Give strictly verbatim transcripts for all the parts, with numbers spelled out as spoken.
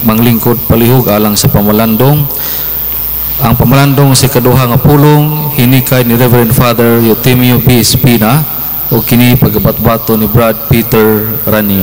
manglingkod palihog alang sa pamalandong. Ang pamalandong si kaduha nga pulong hinikay ni Reverend Father Eutimio B. Espina o kini pagabatbato ni Brad Peter Rania.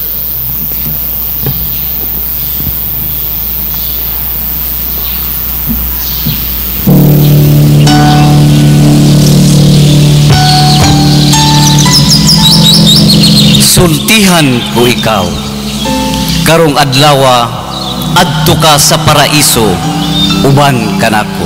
Sultihan ko ikaw, karong adlawa, adto ka sa paraiso, uban kanako.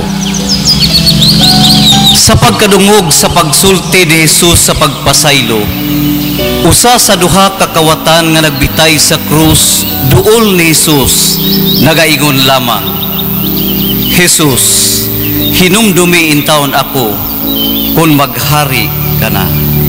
Sa pagkadungog sa pagsulti ni Jesus sa pagpasaylo, usa sa duha ka kawatan nga nagbitay sa krus, duol ni Jesus, nagaingon lamang, Jesus, hinumdumi intawon ako, kung maghari ka na.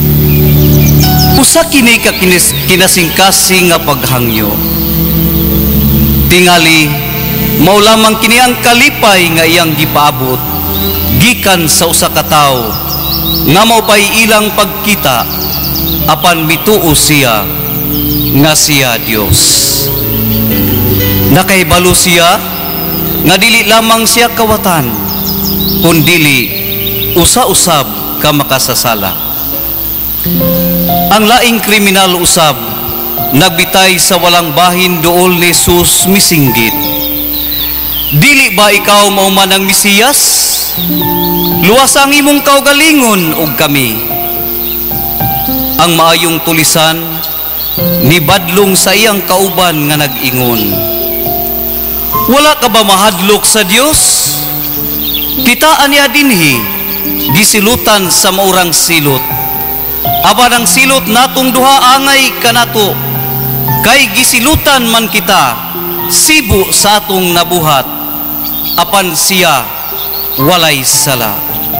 Usa kini ka kinis, kinasingkasing nga paghangyo. Tingali, mao lamang kini ang kalipay nga iyang gipaabot gikan sa usa ka tawo nga mao pay ilang pagkita apan mituo siya nga siya Dios. Nakahibalo siya nga dili lamang siya kawatan kundili usa-usab ka makasasala. Ang laing kriminal usab nagbitay sa walang bahin duol ni Jesus misinggit. Dili ba ikaw mao man ang Mesiyas? Luwas ang imong kaugalingon og kami. Ang maayong tulisan nibadlong sa iyang kauban nga nag-ingon, wala ka ba mahadlok sa Dios? Kitaan niya dinhi gisilutan sa maurang silot. Aba ng silot natong duha angay kanato, kay gisilutan man kita, sibo sa atong nabuhat, apan siya walay sala.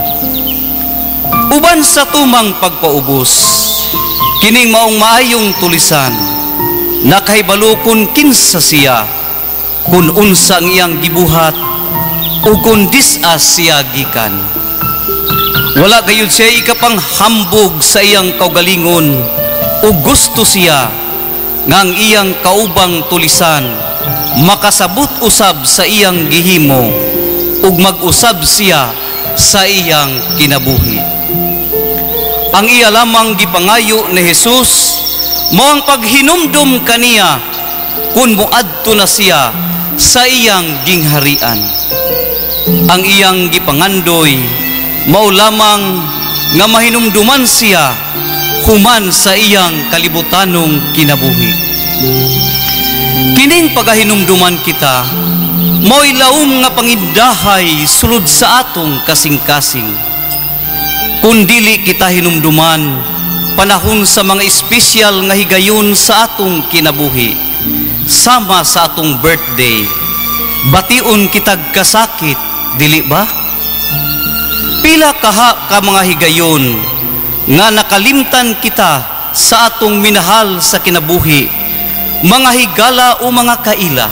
Uban sa tumang pagpaubos, kining maong maayong tulisan, nakahibalo kun kinsa siya, kun unsang iyang gibuhat, o kun disas siya gikan. Wala gayud siya ikapang hambog sa iyang kaugalingon o gusto siya ngang iyang kaubang tulisan makasabot usab sa iyang gihimo ug mag-usab siya sa iyang kinabuhi. Ang iya lamang gipangayo ni Jesus mao ang paghinumdum kaniya kun moadto na siya sa iyang gingharian. Ang iyang gipangandoy mao lamang nga mahinumduman siya human sa iyang kalibutanong kinabuhi. Kining pagahinumduman kita mo'y laom nga pangindahay sulod sa atong kasing-kasing. Kung dili kita hinumduman panahon sa mga espesyal nga higayon sa atong kinabuhi, sama sa atong birthday, bation kitag kasakit, dili ba? Pila kaha ka mga higayon nga nakalimtan kita sa atong minahal sa kinabuhi, mga higala o mga kaila.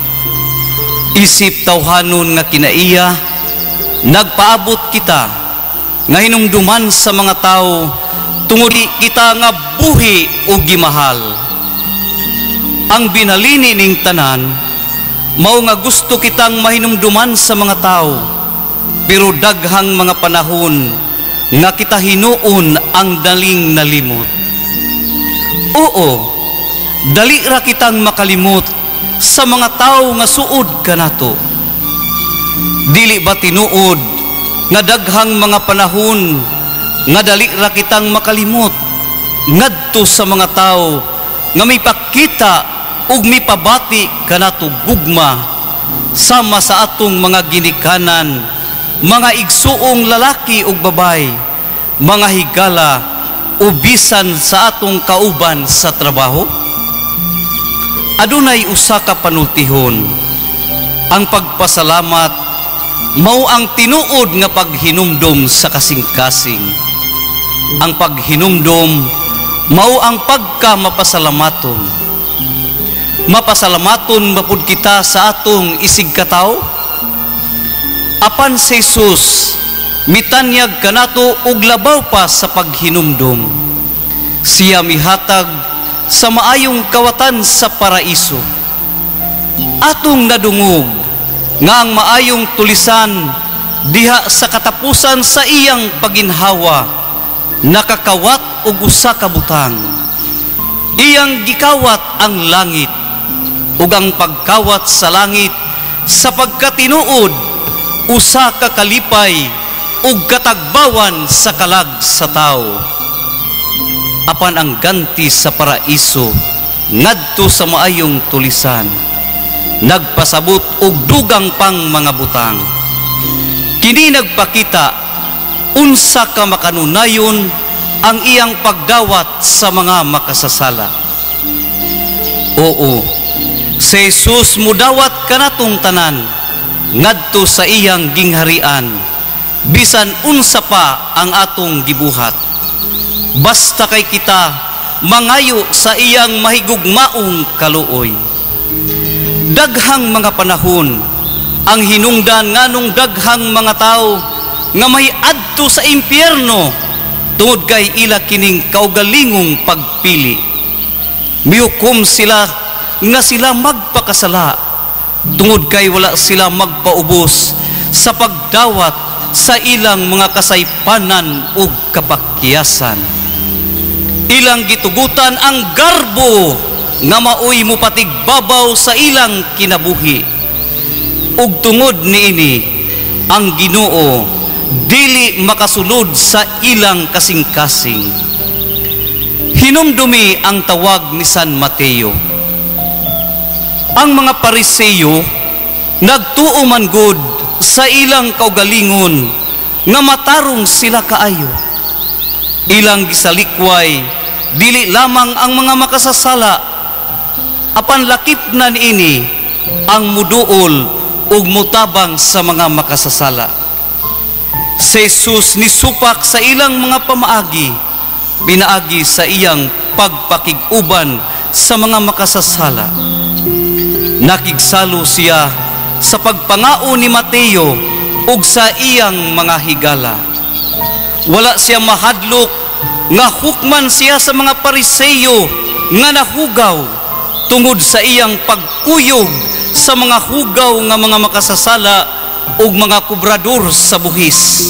Isip tawhanon nga kinaiya, nagpaabot kita nga hinumduman sa mga tao tungod kita nga buhi o gimahal. Ang binalini ning tanan, mao nga gusto kitang mahinumduman sa mga tao, pero daghang mga panahon nga kita hinuon ang daling nalimot. Oo, dali ra kitang makalimot sa mga tao nga suod kanato. Dili ba tinuod nga daghang mga panahon nga dali ra kitang makalimot ngadto sa mga tao nga may pakita ug may pabati kanato gugma sama sa atong mga ginikanan, mga igsuong lalaki ug babay, mga higala o bisan sa atong kauban sa trabaho? Adunay usa ka panultihon, ang pagpasalamat mao ang tinuod nga paghinumdom sa kasing-kasing. Ang paghinumdom mao ang pagka mapasalamaton. Mapasalamaton mapud kita sa atong isig katawo. Apan si Jesus mitanyag kanato og labaw pa sa paghinumdom. Siya mihatag sa maayong kawatan sa paraiso. atong nadungog nga ang maayong tulisan diha sa katapusan sa iyang paginhawa nakakawat og usa ka butang. Iyang gikawat ang langit ug ang pagkawat sa langit sa pagkatinuod usa ka kalipay ug katagbawan sa kalag sa tao. Apan ang ganti sa paraiso ngadto sa maayong tulisan nagpasabot og dugang pang mga butang. Kini nagpakita unsa ka makanunayon ang iyang pagdawat sa mga makasasala. Oo, si Jesus mudawat kanatong tanan ngadto sa iyang gingharian bisan unsa pa ang atong gibuhat. Basta kay kita mangayo sa iyang mahigugmaong kaluoy. Daghang mga panahon ang hinungdan nganong daghang mga tao nga may adto sa impyerno tungod kay ila kining kaugalingong pagpili. Miukom sila nga sila magpakasala tungod kay wala sila magpaubos sa pagdawat sa ilang mga kasaypanan ug kapakyasan. Ilang gitugutan ang garbo nga maoy mupatigbabaw sa ilang kinabuhi. Ug tungod niini ang Ginoo dili makasulod sa ilang kasing-kasing. Hinumdumi ang tawag ni San Mateo. Ang mga Pariseo nagtuo man gud sa ilang kaugalingon nga matarong sila kaayo. Ilang gisalikway dili lamang ang mga makasasala, apan lakip na niini ang muduol ug mutabang sa mga makasasala. Si Jesus nisupak sa ilang mga pamaagi, pinaagi sa iyang pagpakig-uban sa mga makasasala. Nakigsalo siya sa pagpangao ni Mateo ug sa iyang mga higala. Wala siya mahadlok nga hukman siya sa mga Pariseo nga nahugaw tungod sa iyang pagkuyog sa mga hugaw nga mga makasasala ug mga kubrador sa buhis.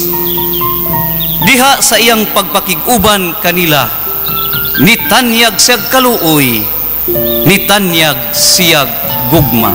Diha sa iyang pagpakig-uban kanila, nitanyag siyag kaluoy, nitanyag siyag gugma.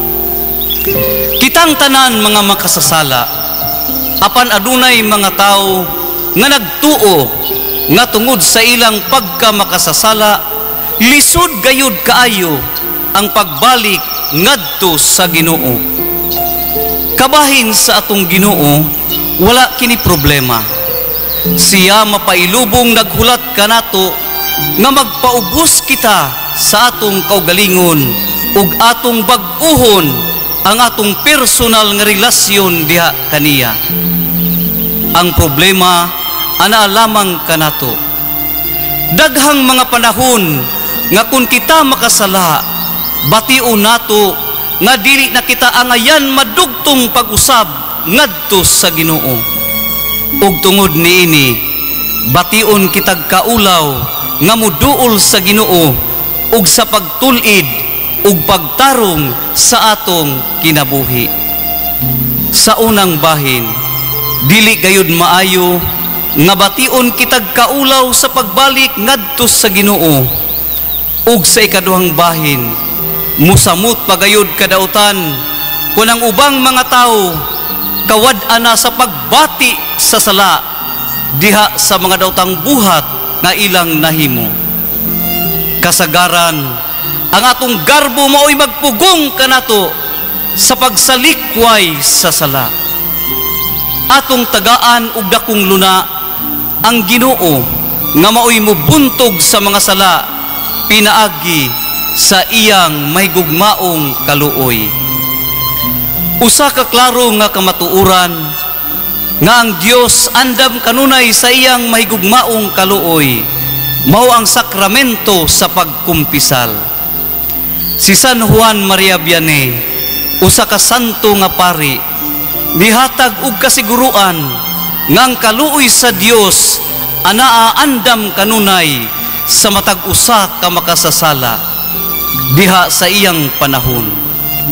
Kitang tanan mga makasasala, apan adunay mga tao nga nagtuo nga tungod sa ilang pagkamakasasala, lisod gayud kaayo ang pagbalik ngadto sa Ginoo. Kabahin sa atong Ginoo, wala kini problema. Siya mapailubong naghulat kanato nga magpaubos kita sa atong kaugalingon ug atong bag-uhon ang atong personal nga relasyon diha kaniya. Ang problema ana lamang kanato. Daghang mga panahon nga kung kita makasala, bation nato nga dili na kita angayan madugtong pag-usab ngadto sa Ginoo. Ug tungod niini, bation kitag kaulaw nga muduol sa Ginoo ug sa pagtul-id ug pagtarong sa atong kinabuhi. Sa unang bahin, dili gayud maayo nga bation kitag kaulaw sa pagbalik ngadto sa Ginoo. Ug sa ikaduhang bahin, musamot pagayod kadautan kung ang ubang mga tao kawad-ana sa pagbati sa sala diha sa mga dautang buhat nga ilang nahimo. Kasagaran, ang atong garbo mao'y magpugong kanato sa pagsalikway sa sala. Atong tagaan ug dakong luna ang Ginoo nga mao'y mubuntog sa mga sala pinaagi sa iyang mahigugmaong kaluoy. Usa ka klaro nga kamatuoran nga ang Dios andam kanunay sa iyang mahigugmaong kaluoy mao ang sakramento sa pagkumpisal. Si San Juan Maria Vianney, usa ka santo nga pari, nihatag og kasiguruan nga ang kaluoy sa Dios anaa andam kanunay sa matag usa ka makasasala diha sa iyang panahon.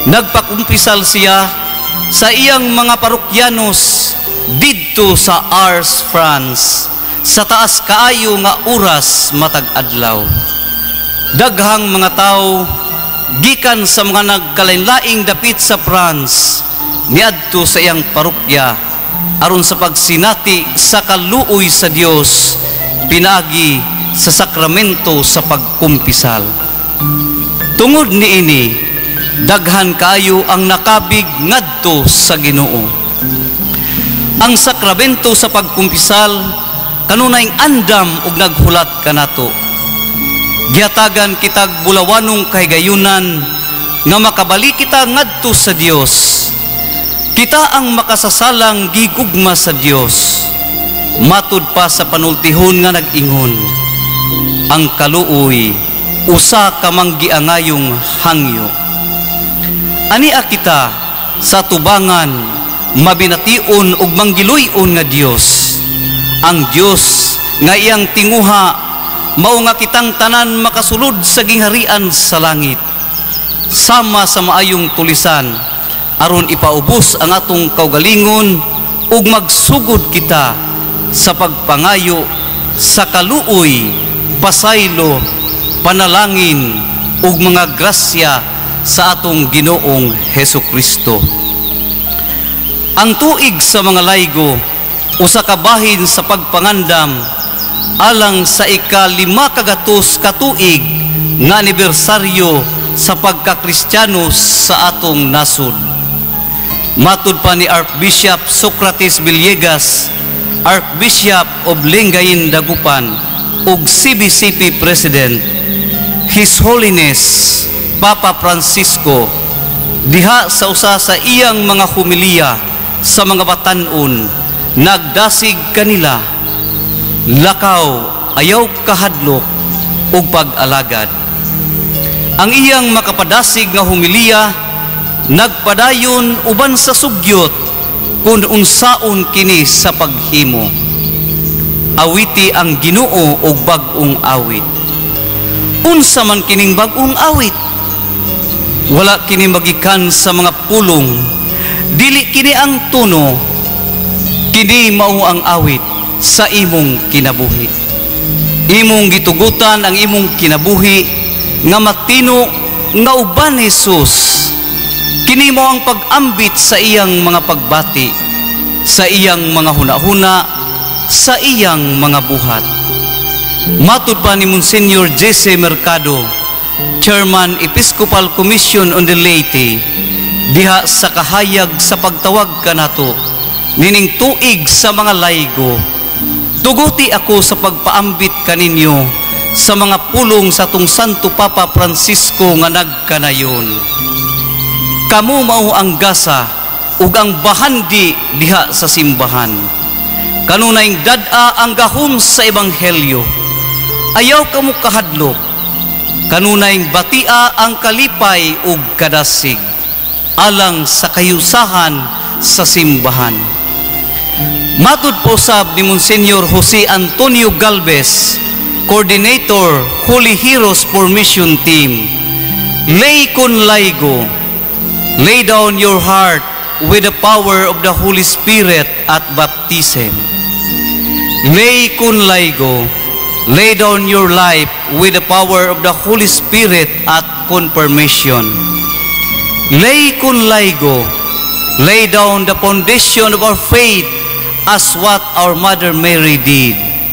Nagpakumpisal siya sa iyang mga parokyanos didto sa Ars, France, sa taas kaayo nga oras matag adlaw. Daghang mga tao gikan sa mga nagkalainlaing dapit sa France niadto sa iyang parokya aron sa pagsinati sa kaluoy sa Dios pinaagi sa sakramento sa pagkumpisal. Tungod niini, daghan kaayo ang nakabig ngadto sa Ginoo. Ang sakramento sa pagkumpisal kanunayng andam ug naghulat kanato. Gihatagan kitag bulawanong kahigayunan nga makabalik kita ngadto sa Dios. Kita ang makasasalang gigugma sa Dios. Matud pa sa panultihon nga nag-ingon, ang kaluoy usa ka manggiangayong hangyo. Ania kita sa tubangan mabination ug manggiluy-on nga Dios. Ang Dios nga iyang tinguha mao nga kitang tanan makasulod sa gingharian sa langit, sama sa maayong tulisan aron ipaubos ang atong kaugalingon ug magsugod kita sa pagpangayo sa kaluoy, pasaylo, panalangin ug mga grasya sa atong Ginoong Hesukristo. Ang tuig sa mga laygo usa ka bahin sa pagpangandam alang sa ikalima kagatos katuig nga anibersaryo sa pagkakristyano sa atong nasod. Matud pa ni Archbishop Socrates Villegas, Archbishop of Lingayen Dagupan ug C B C P President, His Holiness Papa Francisco, diha sa usa sa iyang mga humilya sa mga batan-on, nagdasig kanila, lakaw, ayaw kahadlok ug pag-alagad. Ang iyang makapadasig nga humilya nagpadayon uban sa sugyot kung unsaon kini sa paghimo. Awiti ang Ginoo og bag-ong awit. Unsa man kining bag-ong awit? Wala kini magikan sa mga pulong, dili kini ang tuno, kini mao ang awit sa imong kinabuhi. Imong gitugutan ang imong kinabuhi nga matino nga uban ni Jesus. Kini mo ang pag-ambit sa iyang mga pagbati, sa iyang mga hunahuna, sa iyang mga buhat. Matud pa ni Monsignor J C Mercado, Chairman Episcopal Commission on the Laity, diha sa kahayag sa pagtawag kanato nining tuig sa mga laygo. Tuguti ako sa pagpaambit kaninyo sa mga pulong sa tung Santo Papa Francisco nga nagkanayon. Kamu mao ang gasa ug ang bahandi diha sa simbahan. Kanunayng dad-a ang gahom sa ebanghelyo. Ayaw kamo kahadlok. Kanunayng batia ang kalipay ug kadasig alang sa kayusahan sa simbahan. Matud po sab ni Monsignor Jose Antonio Galvez, Coordinator Holy Heroes Formation Team, lay kun laygo, lay down your heart with the power of the Holy Spirit at baptism. Lay kun laygo, lay down your life with the power of the Holy Spirit at confirmation. Lay kun laygo, lay down the foundation of our faith as what our Mother Mary did.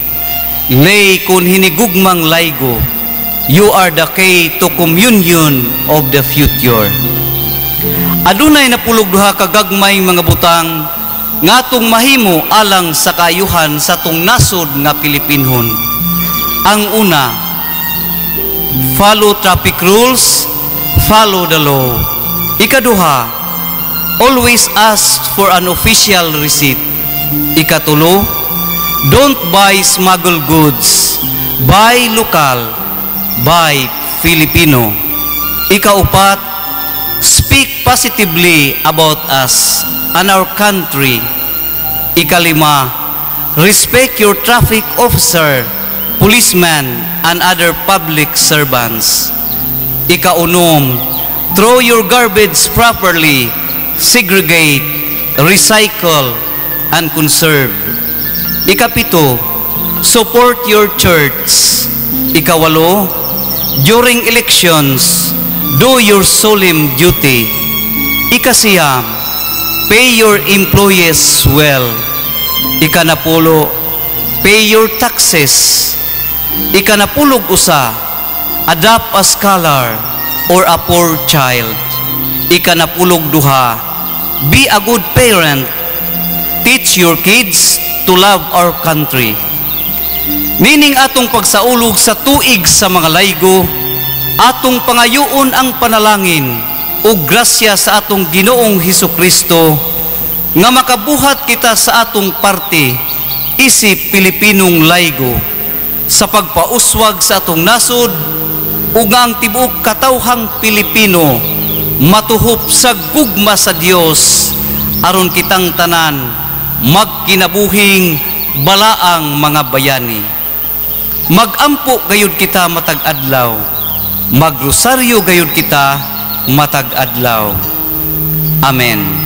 Lay kun hinigugmang laygo, you are the key to communion of the future. Adunay napulog duha ka gagmay mga butang ngatong mahimo alang sa kayuhan sa tung nasod nga Pilipinhon. Ang una, follow traffic rules, follow the law. Ikaduha, always ask for an official receipt. Ikatulo, don't buy smuggled goods, buy local, buy Filipino. Ikaupat, speak positively about us and our country. Ikalima, respect your traffic officer, policeman, and other public servants. Ikaunom, Throw your garbage properly, segregate, recycle, and conserve. Ikapito, support your church. Ikawalo, during elections, do your solemn duty. Ikasiyam, pay your employees well. Ikanapulo, pay your taxes. Ikanapulog usa, adopt a scholar or a poor child. Ikanapulog duha, be a good parent. Teach your kids to love our country. Nining atong pagsaulog sa tuig sa mga laygo, atong pangayoon ang panalangin o grasya sa atong Ginoong Hesukristo nga makabuhat kita sa atong parte isip Pilipinong laygo sa pagpauswag sa atong nasod ug nga ang tibuok katawhang Pilipino matuhop sa gugma sa Dios aron kitang tanan magkinabuhing balaang mga bayani. Magampo gayud kita matag adlaw, magrosaryo gayud kita matag adlaw. Amen.